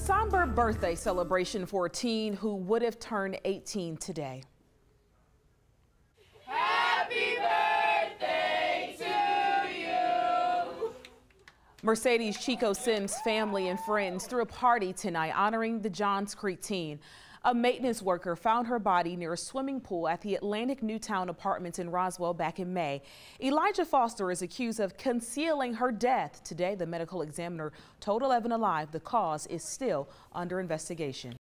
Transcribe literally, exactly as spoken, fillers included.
somber birthday celebration for a teen who would have turned eighteen today. Happy birthday to you! Mercedes Chico-Sims family and friends threw a party tonight honoring the Johns Creek teen. A maintenance worker found her body near a swimming pool at the Atlantic Newtown Apartments in Roswell back in May. Elijah Foster is accused of concealing her death. Today, the medical examiner told eleven Alive the cause is still under investigation.